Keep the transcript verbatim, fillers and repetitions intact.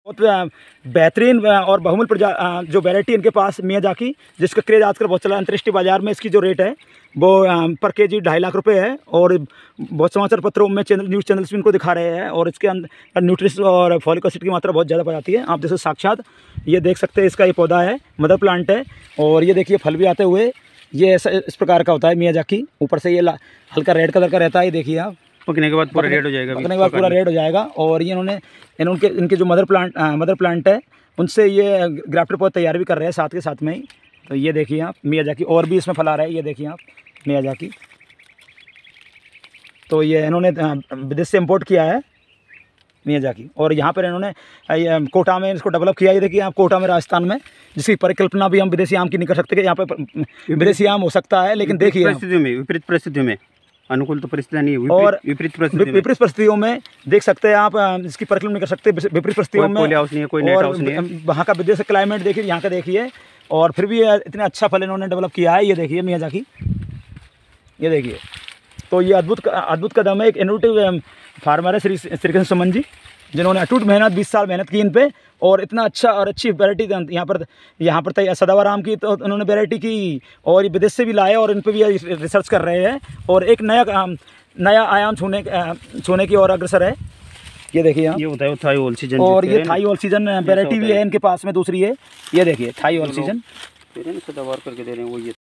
बहुत बेहतरीन और बहुमूल्य प्रजा जो वैरायटी इनके पास मियाजाकी, जिसका क्रेज़ आजकल बहुत चला। अंतर्राष्ट्रीय बाजार में इसकी जो रेट है वो पर के जी ढाई लाख रुपए है और बहुत समाचार पत्रों में चैनल न्यूज़ चैनल्स भी इनको दिखा रहे हैं। और इसके अंदर न्यूट्रिशन और फॉलिक एसिड की मात्रा बहुत ज़्यादा पाई जाती है। आप जैसे साक्षात ये देख सकते हैं, इसका ये पौधा है, मदर प्लांट है और ये देखिए फल भी आते हुए। ये ऐसा इस प्रकार का होता है मियाजाकी। ऊपर से ये हल्का रेड कलर का रहता है, ये देखिए आप। पकने के बाद पूरा रेड हो जाएगा। पकने के बाद पूरा रेड हो जाएगा। और ये इन्होंने इनके इनके जो मदर प्लांट मदर प्लांट है उनसे ये ग्राफ्टेड पौधा तैयार भी कर रहे हैं साथ के साथ में ही। तो ये देखिए आप मियाजाकी, और भी इसमें फल आ रहा है, ये देखिए आप मियाजाकी। तो ये इन्होंने विदेश से इंपोर्ट किया है मियाजाकी, और यहाँ पर इन्होंने कोटा में इसको डेवलप किया। ये देखिए आप, कोटा में राजस्थान में, जिसकी परिकल्पना भी हम विदेशी आम की नहीं कर सकते कि यहाँ पर विदेशी आम हो सकता है। लेकिन देखिए परिस्थितियों में, विपरीत परिस्थितियों में, अनुकूल तो परिस्थितियाँ नहीं है, और विपरीत परिस्थितियों विपरीत परिस्थितियों में देख सकते हैं आप, इसकी परिकल्पना नहीं कर सकते विपरीत परिस्थितियों में। कोई हाउस नहीं है, कोई नेट हाउस नहीं है। वहाँ का विदेश क्लाइमेट देखिए, यहाँ का देखिए, और फिर भी इतना अच्छा फल इन्होंने डेवलप किया है। ये देखिए मियाजाकी, ये देखिए। तो ये अद्भुत अद्भुत कदम है। एक इनोवेटिव फार्मर है श्री श्रीकृष्ण सुमन जी, जिन्होंने अटूट मेहनत बीस साल मेहनत की इन पे, और इतना अच्छा और अच्छी वैरायटी यहाँ पर यहाँ पर तैयार सदाबहार आम की तो उन्होंने वैरायटी की, और ये विदेश से भी लाए और इन पे भी रिसर्च कर रहे हैं और एक नया नया आयाम छूने छूने की ओर अग्रसर है। ये देखिए यहाँ, ये होता है थाई ऑल सीजन, और ये थाई ऑल सीजन वैरायटी भी है इनके पास में। दूसरी है, ये देखिए थाई ऑल सीजन सदाबहार करके दे रहे हैं वो। ये